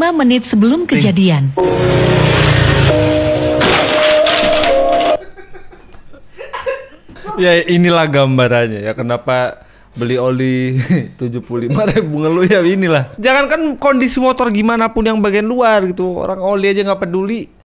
5 menit sebelum kejadian. Ya inilah gambarannya ya kenapa beli oli 75.000 ngeluh ya inilah. Jangankan kondisi motor gimana pun yang bagian luar gitu, orang oli aja nggak peduli.